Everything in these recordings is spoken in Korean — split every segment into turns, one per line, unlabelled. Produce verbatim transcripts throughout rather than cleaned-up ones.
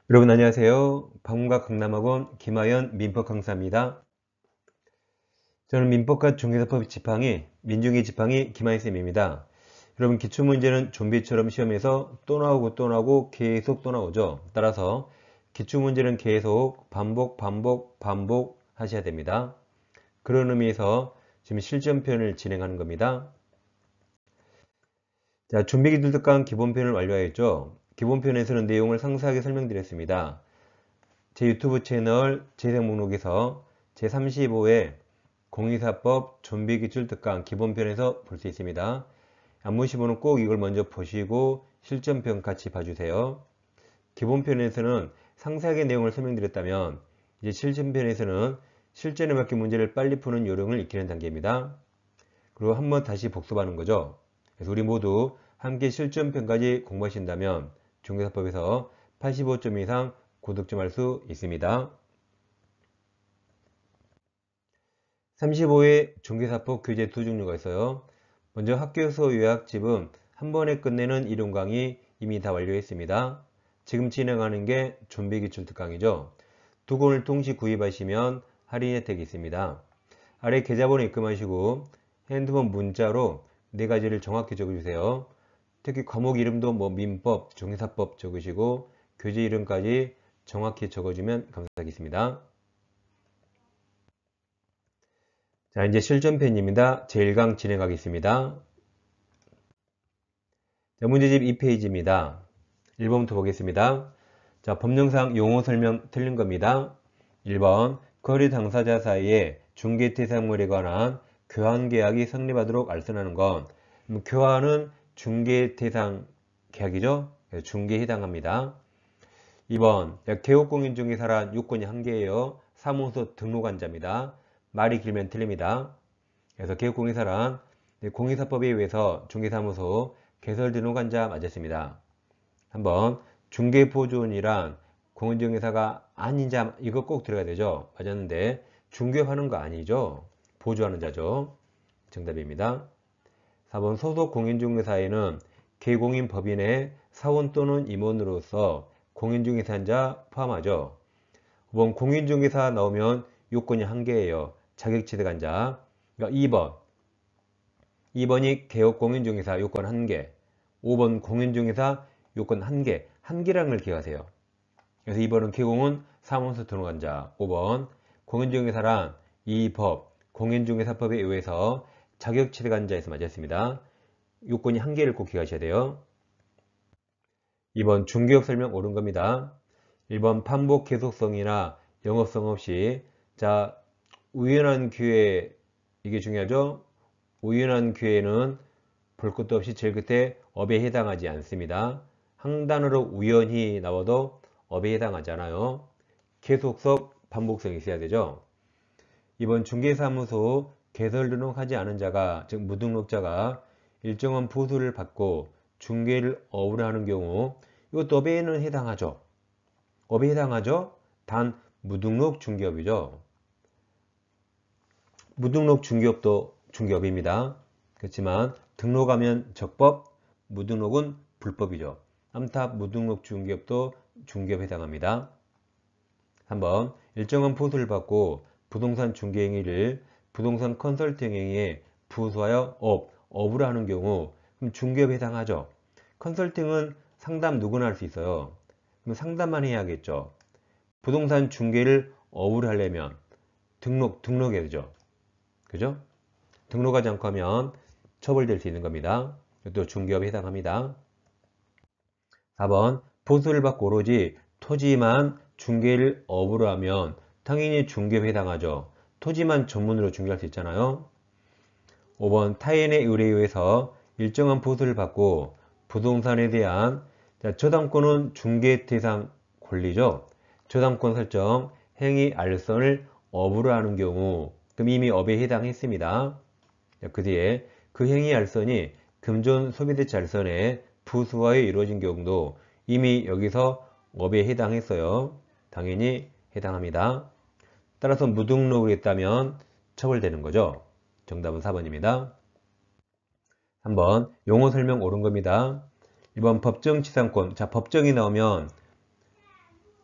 여러분 안녕하세요. 방문가 강남학원 김하연 민법 강사입니다. 저는 민법과 중개사법 지팡이, 민중의 지팡이 김하연 쌤입니다. 여러분 기출문제는 좀비처럼 시험에서 또 나오고 또 나오고 계속 또 나오죠. 따라서 기출문제는 계속 반복 반복 반복 하셔야 됩니다. 그런 의미에서 지금 실전편을 진행하는 겁니다. 자, 준비기술 특강 기본편을 완료하였죠. 기본편에서는 내용을 상세하게 설명드렸습니다. 제 유튜브 채널 재생 목록에서 제삼십오 회 공인사법 좀비기출 특강 기본편에서 볼 수 있습니다. 안 보신 분은 꼭 이걸 먼저 보시고 실전편 같이 봐주세요. 기본편에서는 상세하게 내용을 설명드렸다면 이제 실전편에서는 실전에 맞게 문제를 빨리 푸는 요령을 익히는 단계입니다. 그리고 한번 다시 복습하는 거죠. 그래서 우리 모두 함께 실전편까지 공부하신다면 중개사법에서 팔십오 점 이상 고득점할 수 있습니다. 삼십오 회 중개사법 교재 두 종류가 있어요. 먼저 학교에서 요약집은 한 번에 끝내는 이론 강의 이미 다 완료했습니다. 지금 진행하는 게 좀비기출 특강이죠. 두 권을 동시 구입하시면 할인 혜택이 있습니다. 아래 계좌번호 입금하시고 핸드폰 문자로 네 가지를 정확히 적어주세요. 특히 과목 이름도 뭐 민법, 중개사법 적으시고 교재 이름까지 정확히 적어주면 감사하겠습니다. 자, 이제 실전편입니다. 제일 강 진행하겠습니다. 자, 문제집 이 페이지입니다. 일 번부터 보겠습니다. 자, 법령상 용어 설명 틀린 겁니다. 일 번, 거래 당사자 사이에 중개 대상물에 관한 교환 계약이 성립하도록 알선하는 건 음, 교환은 중개 대상 계약이죠. 중개에 해당합니다. 이 번, 개업공인중개사란 요건이 한 개예요. 사무소 등록한자입니다. 말이 길면 틀립니다. 그래서 개업공인사란 공인사법에 의해서 중개사무소 개설 등록한자 맞았습니다. 한번 중개보조원이란 공인중개사가 아닌 자, 이거 꼭 들어가야 되죠. 맞았는데 중개하는 거 아니죠. 보조하는 자죠. 정답입니다. 사 번 소속 공인중개사에는 개공인 법인의 사원 또는 임원으로서 공인중개사자 포함하죠. 오 번 공인중개사 나오면 요건이 한 개예요. 자격취득한자. 그러니까 이 번. 이 번이 개업공인중개사 요건 한 개. 오 번 공인중개사 요건 한 개. 한 개라는 걸 기억하세요. 그래서 이 번은 개공은 사무소 등록한자. 오 번 공인중개사란 이 법, 공인중개사법에 의해서 자격취득한자에서 맞았습니다. 요건이 한 개를 꼭 기억하셔야 돼요. 이 번 중개업 설명 옳은 겁니다. 일 번 반복 계속성이나 영업성 없이 자 우연한 기회 이게 중요하죠. 우연한 기회는 볼 것도 없이 제일 끝에 업에 해당하지 않습니다. 한 단어로 우연히 나와도 업에 해당하지 않아요. 계속성 반복성이 있어야 되죠. 이번 중개사무소 개설 등록하지 않은 자가 즉 무등록자가 일정한 보수를 받고 중개를 업으로 하는 경우 이것도 업에는 해당하죠. 업에 해당하죠. 단 무등록 중개업이죠. 무등록 중개업도 중개업입니다. 그렇지만 등록하면 적법, 무등록은 불법이죠. 암탑 무등록 중개업도 중개업에 해당합니다. 삼 번 일정한 보수를 받고 부동산 중개 행위를 부동산 컨설팅 행위에 부수하여 업, 업으로 하는 경우 그럼 중개업에 해당하죠. 컨설팅은 상담 누구나 할 수 있어요. 그럼 상담만 해야겠죠. 부동산 중개를 업으로 하려면 등록, 등록해야 되죠. 그죠? 등록하지 않고 하면 처벌될 수 있는 겁니다. 이것도 중개업에 해당합니다. 사 번 보수를 받고 오로지 토지만 중개를 업으로 하면 당연히 중개업에 해당하죠. 토지만 전문으로 중개할 수 있잖아요. 오 번 타인의 의뢰에 의해서 일정한 보수를 받고 부동산에 대한 자, 저당권은 중개 대상 권리죠. 저당권 설정, 행위 알선을 업으로 하는 경우 그럼 이미 업에 해당했습니다. 자, 그 뒤에 그 행위 알선이 금전 소비대체 알선에 부수하여 이루어진 경우도 이미 여기서 업에 해당했어요. 당연히 해당합니다. 따라서 무등록을 했다면 처벌되는 거죠. 정답은 사 번입니다. 삼 번 용어 설명 옳은 겁니다. 이 번 법정치상권. 자, 법정이 나오면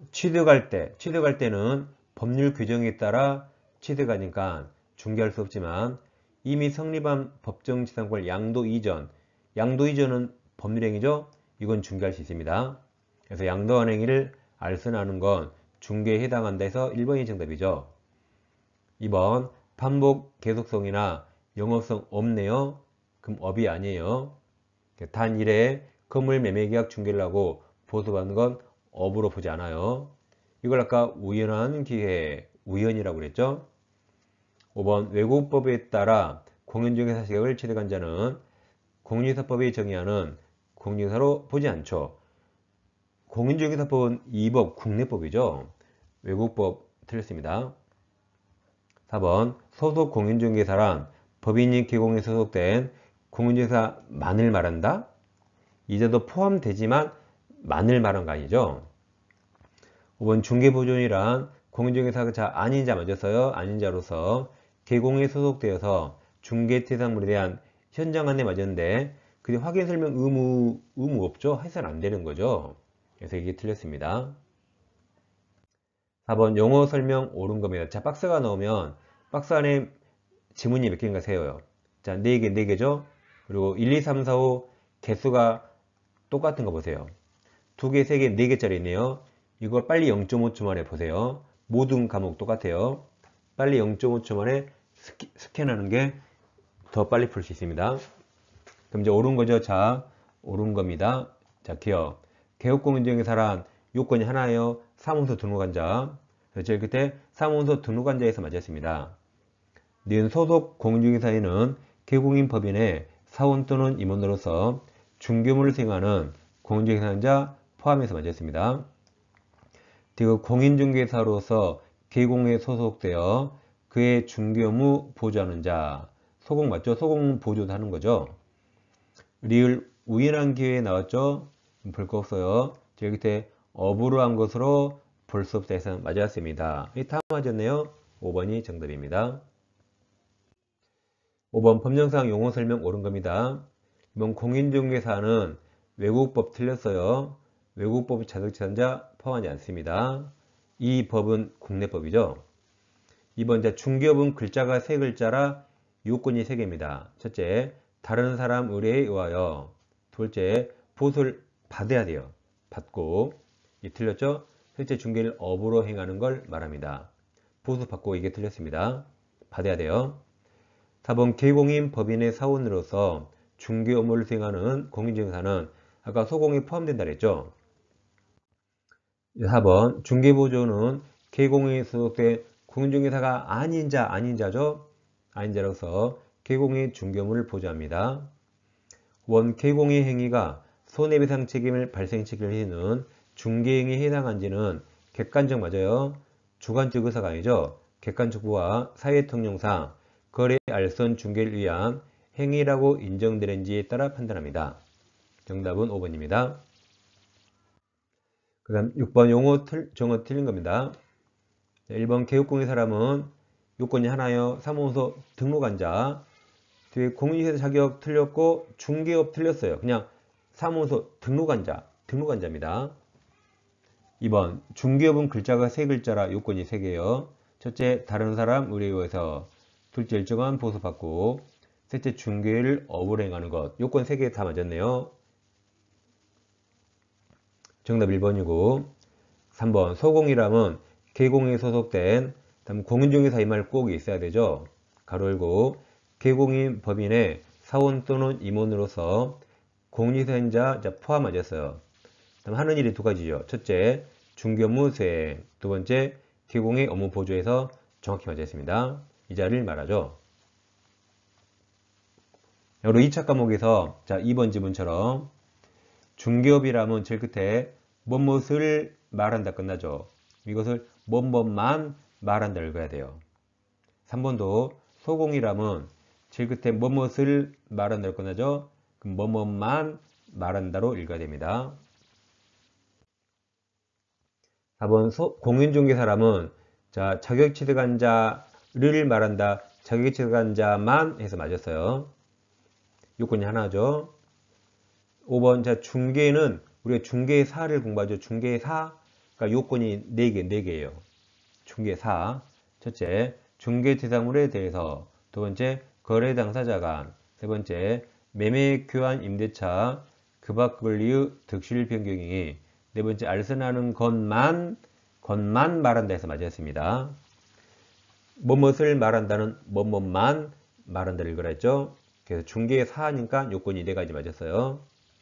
취득할 때, 취득할 때는 법률 규정에 따라 취득하니까 중개할 수 없지만 이미 성립한 법정지상권 양도 이전, 양도 이전은 법률행위죠. 이건 중개할 수 있습니다. 그래서 양도한 행위를 알선하는 건 중개에 해당한다 해서 일 번이 정답이죠. 이 번 반복 계속성이나 영업성 없네요. 그럼 업이 아니에요. 단 일 회 건물 매매계약 중개를 하고 보수받는 건 업으로 보지 않아요. 이걸 아까 우연한 기회, 우연이라고 그랬죠. 오 번 외국법에 따라 공인중개사 자격을 취득한 자는 공인중개사법이 정의하는 공인중개사로 보지 않죠. 공인중개사법은 이 법 국내법이죠. 외국법 틀렸습니다. 사 번 소속 공인중개사란 법인이 개공에 소속된 공인중개사만을 말한다? 이자도 포함되지만 만을 말한 거 아니죠. 오 번 중개보존이란 공인중개사가 아닌 자 맞았어요. 아닌 자로서 개공에 소속되어서 중개대상물에 대한 현장 안내 맞았는데 그게 확인 설명 의무, 의무 없죠. 해서는 안 되는 거죠. 그래서 이게 틀렸습니다. 사 번 용어 설명 옳은 겁니다. 자, 박스가 나오면 박스 안에 지문이 몇 개인가 세워요. 자, 네 개, 네 개죠. 그리고 일, 이, 삼, 사, 오 개수가 똑같은 거 보세요. 두 개, 세 개, 네 개짜리 있네요. 이걸 빨리 영 점 오 초 만에 보세요. 모든 과목 똑같아요. 빨리 영 점 오 초 만에 스키, 스캔하는 게 더 빨리 풀 수 있습니다. 그럼 이제 옳은 거죠. 자, 옳은 겁니다. 자, 기억. 개업공인중개사란 요건이 하나예요. 사무소 등록한 자. 제일 끝에 사무소 등록한 자에서 맞았습니다. 는 소속 공인중개사에는 개공인 법인의 사원 또는 임원으로서 중개업무를 수행하는 공인중개사자 포함해서 맞았습니다. 그리고 공인중개사로서 개공에 소속되어 그의 중개업무 보조하는 자. 소공 맞죠? 소공 보조도 하는 거죠. 리을 우연한 기회에 나왔죠? 볼 거 없어요. 저기 밑에 업으로 한 것으로 볼 수 없다 해서 맞았습니다. 이 다 맞았네요. 오 번이 정답입니다. 오 번 법령상 용어 설명 옳은 겁니다. 이번 공인중개사는 외국법 틀렸어요. 외국법 자격지산자 포함하지 않습니다. 이 법은 국내법이죠. 이 번 중개업은 글자가 세 글자라 요건이 세 개입니다. 첫째, 다른 사람 의뢰에 의하여. 둘째, 보수를 받아야 돼요. 받고. 이 틀렸죠? 셋째, 중개를 업으로 행하는 걸 말합니다. 보수 받고 이게 틀렸습니다. 받아야 돼요. 사 번 개공인 법인의 사원으로서 중개 업무를 수행하는 공인중개사는 아까 소공에 포함된다 그랬죠? 사 번 중개보조는 개공에 소속된 공인중개사가 아닌 자, 아닌 자죠? 아닌 자로서 개공의 중개업무를 보조합니다. 원 개공의 행위가 손해배상 책임을 발생시킬 해는 중개행위에 해당한지는 객관적 맞아요. 주관적 의사가 아니죠. 객관적 부와 사회통령상 거래 알선 중개를 위한 행위라고 인정되는지에 따라 판단합니다. 정답은 오 번입니다. 그 다음 육 번 용어 틀, 정어 틀린 겁니다. 일 번 개업공의 사람은 요건이 하나요. 사무소 등록한 자. 뒤에 공인중개사 자격 틀렸고 중개업 틀렸어요. 그냥 사무소 등록한 자, 등록한 자입니다. 이 번 중개업은 글자가 세 글자라 요건이 세 개요. 첫째, 다른 사람 의뢰에 의해서. 둘째, 일정한 보수받고. 셋째, 중개를 업으로 행하는 것. 요건 세 개 다 맞았네요. 정답 일 번이고 삼 번 소공이라면 개공에 소속된 다음 공인중개사 이 말 꼭 있어야 되죠. 가로 열고 개공인 법인의 사원 또는 임원으로서 공인중개사인자 포함하였어요. 다음 하는 일이 두 가지죠. 첫째, 중개업무 수행. 두 번째, 개공의 업무 보조에서 정확히 맞았습니다. 이 자를 말하죠. 여러 이 차 과목에서 자 이 번 지문처럼 중개업이라면 제일 끝에 뭐뭇을 말한다 끝나죠. 이것을 뭐뭐만 말한다 읽어야 돼요. 삼 번도 소공이라면 제일 끝에 뭐뭇을 말한다 끝나죠. 그럼 뭐뭐만 말한다로 읽어야 됩니다. 사 번 소, 공인중개사람은 자 자격 취득한 자를 말한다. 자격 취득한 자만 해서 맞았어요. 요건이 하나죠. 오 번 자 중개는 우리가 중개사를 공부하죠. 중개사 그러니까 요건이 네 개, 네 개예요. 중개사. 첫째, 중개 대상물에 대해서. 두 번째, 거래 당사자 간. 세 번째, 매매 교환 임대차 그박 권리의 득실 변경이. 네 번째, 알선하는 것만 것만 말한다 해서 맞았습니다. 뭐뭇을 말한다는 뭐뭇만 말한다를 읽으라 했죠. 그래서 중개 사하니까 요건이 네 가지 맞았어요.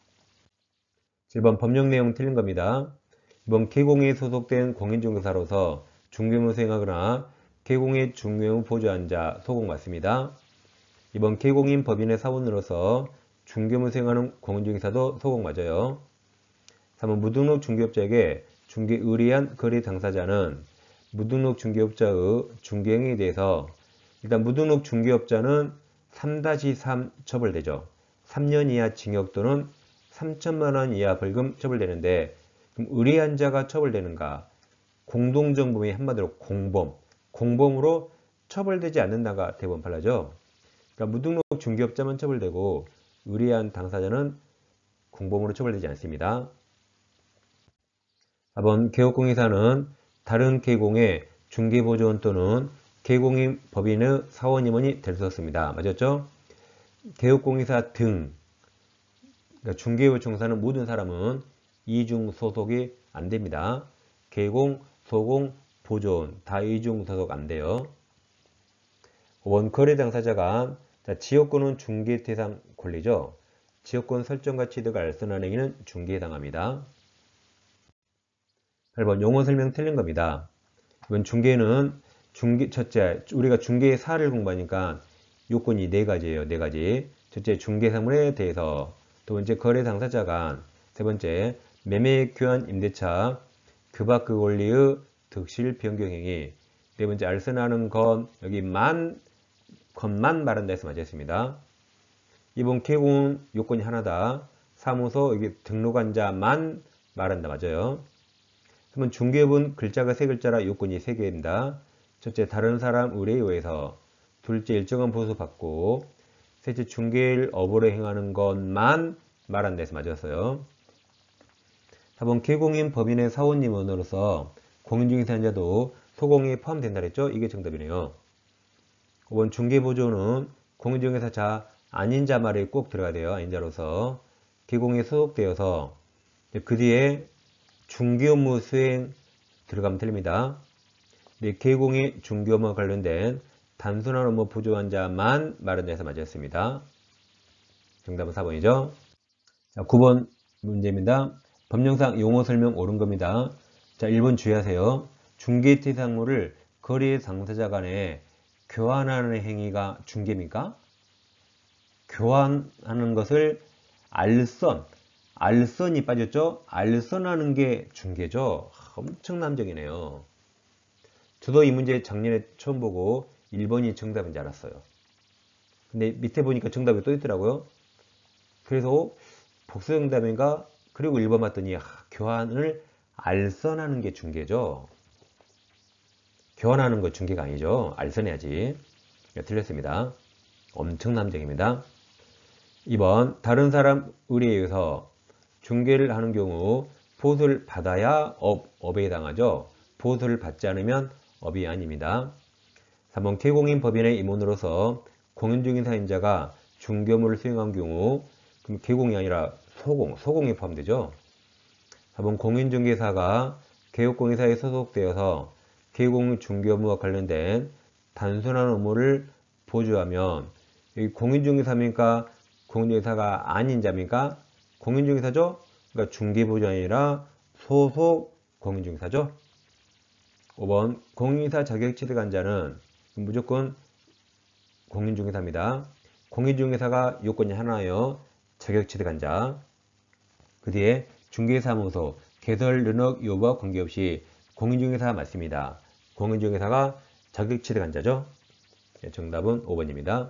칠 번 법령 내용 틀린 겁니다. 이번 개공에 소속된 공인중개사로서 중개무 수행하거나 개공의 중개무 보조한 자 소공 맞습니다. 이번 개공인 법인의 사원으로서 중개무 수행하는 공인중개사도 소공 맞아요. 삼 번 무등록 중개업자에게 중개 의뢰한 거래 당사자는 무등록 중개업자의 중개행위에 대해서 일단 무등록 중개업자는 삼 삼 처벌되죠. 삼 년 이하 징역 또는 삼천만 원 이하 벌금 처벌되는데 그럼 의뢰한 자가 처벌되는가? 공동정범이 한마디로 공범, 공범으로 처벌되지 않는다가 대법원 판례죠. 그러니까 무등록 중개업자만 처벌되고 의뢰한 당사자는 공범으로 처벌되지 않습니다. 사 번 개업공인사는 다른 개공의 중개보조원 또는 개공인 법인의 사원임원이 될 수 없습니다. 맞았죠? 개업공인사 등 그러니까 중개요청사는 모든 사람은 이중 소속이 안 됩니다. 개공, 소공, 보조원 다 이중 소속 안 돼요. 오 번 거래 당사자가 지역권은 중개 대상 권리죠. 지역권 설정과 취득을 알선하는 행위는 중개에 해당합니다. 팔 번 용어 설명 틀린 겁니다. 이번 중개는 중개 첫째 우리가 중개의 사를 공부하니까 요건이 네 가지예요. 네 가지. 첫째 중개사물에 대해서, 두 번째 거래 당사자 간, 세 번째 매매 교환 임대차 그박 그 권리의 득실 변경 행위, 네 번째 알선하는 것 여기 만 것만 말한다 해서 맞았습니다. 이번 개공은 요건이 하나다. 사무소 여기 등록한 자만 말한다 맞아요. 그러면 중개업은 글자가 세 글자라 요건이 세 개입니다. 첫째 다른 사람 의뢰에 의해서, 둘째 일정한 보수 받고, 셋째 중개일 업으로 행하는 것만 말한다 해서 맞았어요. 사 번 개공인 법인의 사원임원으로서 공인중개사자도 소공에 포함된다 그랬죠? 이게 정답이네요. 오 번 중개보조는 공인중개사자 아닌 자 말에 꼭 들어가야 돼요. 아닌 자로서 개공에 소속되어서 그 뒤에 중개업무 수행 들어가면 틀립니다. 네, 개공의 중개업무와 관련된 단순한 업무 보조한 자만 말한다 해서 맞았습니다. 정답은 사 번이죠. 자, 구 번 문제입니다. 법령상 용어 설명 옳은 겁니다. 자, 일 번 주의하세요. 중개 대상물을 거래 당사자 간에 교환하는 행위가 중개입니까? 교환하는 것을 알선, 알선이 빠졌죠? 알선하는 게 중개죠? 엄청난적이네요. 저도 이 문제 작년에 처음 보고 일 번이 정답인 줄 알았어요. 근데 밑에 보니까 정답이 또 있더라고요. 그래서 복수 정답인가? 그리고 일 번 봤더니 아, 교환을 알선하는 게 중개죠. 교환하는 거 중개가 아니죠. 알선해야지. 틀렸습니다. 엄청남정입니다. 이 번 다른 사람 의뢰에 의해서 중개를 하는 경우 보수를 받아야 업, 업에 해당하죠. 보수를 받지 않으면 업이 아닙니다. 삼 번 개공인 법인의 임원으로서 공인중개사인자가 중개업무를 수행한 경우 그럼 개공이 아니라 소공, 소공에 포함되죠. 사 번 공인중개사가 개업공인사에 소속되어서 개공 중개업무와 관련된 단순한 업무를 보조하면 여기 공인중개사입니까? 공인중개사가 아닌 자입니까? 공인중개사죠? 그러니까 중개보조 아니라 소속 공인중개사죠. 오 번 공인중개사 자격 취득한 자는 무조건 공인중개사입니다. 공인중개사가 요건이 하나예요. 자격 취득한 자. 그 뒤에 중개사무소 개설 능력 여부와 관계없이 공인중개사 맞습니다. 공인중개사가 자격 취득한 자죠. 정답은 오 번입니다.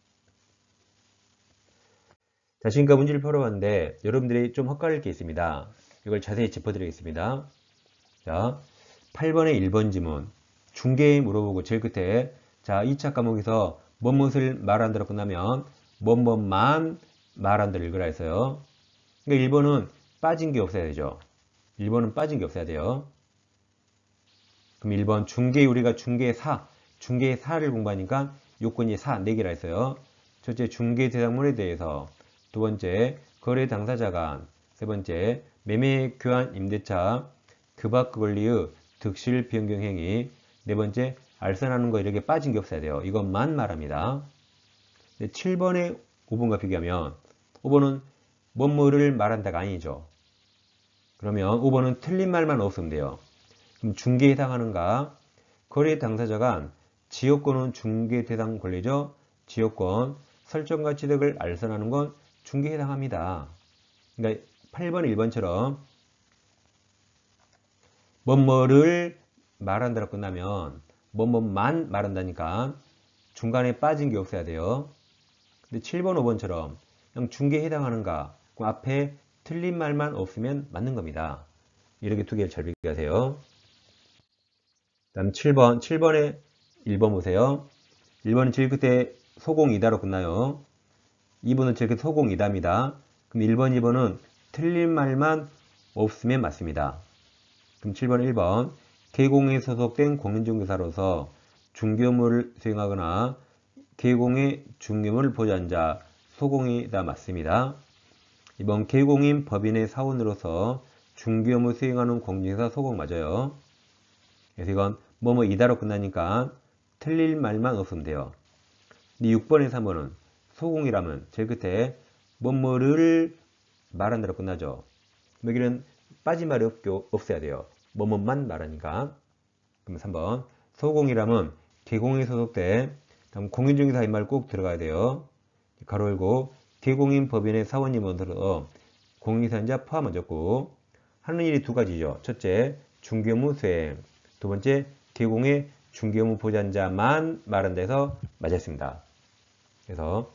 자, 지금까지 문제를 풀어봤는데 여러분들이 좀 헛갈릴 게 있습니다. 이걸 자세히 짚어드리겠습니다. 자, 팔 번의 일 번 지문 중개에 물어보고 제일 끝에 자 이 차 과목에서 뭐뭇을 말한다로 끝나면 뭐뭐만 말한다를 읽으라 했어요. 그러니까 일 번은 빠진 게 없어야 되죠. 일 번은 빠진 게 없어야 돼요. 그럼 일 번 중개, 우리가 중개사, 중개사를 공부하니까 요건이 사, 네 개라 했어요. 첫째, 중개 대상물에 대해서. 두 번째, 거래 당사자 간. 세 번째, 매매 교환 임대차, 그박 권리의 득실 변경 행위. 네 번째, 알선하는 거 이렇게 빠진 게 없어야 돼요. 이것만 말합니다. 칠 번에 오 번과 비교하면 오 번은 뭐뭐를 말한다가 아니죠. 그러면 오 번은 틀린 말만 없으면 돼요. 그럼 중개에 해당하는가? 거래 당사자 간 지역권은 중개 대상 권리죠. 지역권 설정과 취득을 알선하는 건 중개에 해당합니다. 그러니까 팔 번, 일 번처럼 뭐뭐를 말한다로 끝나면 뭐뭐만 말한다니까 중간에 빠진 게 없어야 돼요. 근데 칠 번, 오 번처럼 그냥 중개에 해당하는가? 그럼 앞에 틀린 말만 없으면 맞는 겁니다. 이렇게 두 개를 잘 비교하세요. 다음 칠 번, 칠 번에 일 번 보세요. 일 번은 제일 끝에 소공이다로 끝나요. 이 번은 제일 끝에 소공이다입니다. 그럼 일 번, 이 번은 틀린 말만 없으면 맞습니다. 그럼 칠 번, 일 번 개공에 소속된 공인중개사로서 중개업무를 수행하거나 개공의 중개업무를 보유한 자 소공이다 맞습니다. 이 번 개공인 법인의 사원으로서 중개업무 수행하는 공인중개사 소공 맞아요. 그래서 이건 뭐뭐 이다로 끝나니까 틀릴 말만 없으면 돼요. 근데 육 번에 삼 번은 소공이라면 제일 끝에 뭐뭐를 말한 대로 끝나죠. 여기는 빠진 말이 없어야 돼요. 뭐뭐만 말하니까. 그럼 삼 번 소공이라면 개공에 소속된 다음 공인중개사인 말 꼭 들어가야 돼요. 가로 열고 개공인 법인의 사원임으로서 공인중개사자 포함하였고 하는 일이 두 가지죠. 첫째, 중개업무 수행. 두 번째, 개공의 중개업무 보장자만 말한 데서 맞았습니다. 그래서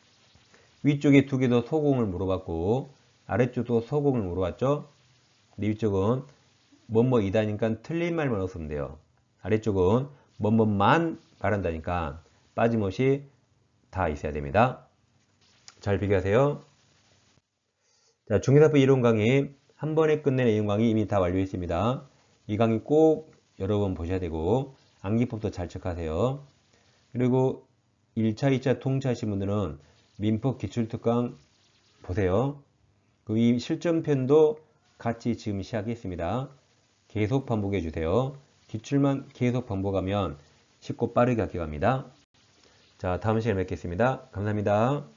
위쪽에 두 개 더 소공을 물어봤고 아래쪽도 소공을 물어봤죠. 근데 위쪽은 뭐뭐 이다니까 틀린 말만 없으면 돼요. 아래쪽은 뭐뭐만 말한다니까 빠짐없이 다 있어야 됩니다. 잘 비교하세요. 자, 중개사법 이론 강의 한 번에 끝내는 이론 강의 이미 다 완료했습니다. 이 강의 꼭 여러 번 보셔야 되고 암기법도 잘 체크하세요. 그리고 일 차, 이 차 통치하신 분들은 민법 기출특강 보세요. 그 이 실전편도 같이 지금 시작했습니다. 계속 반복해 주세요. 기출만 계속 반복하면 쉽고 빠르게 학교 갑니다. 자, 다음 시간에 뵙겠습니다. 감사합니다.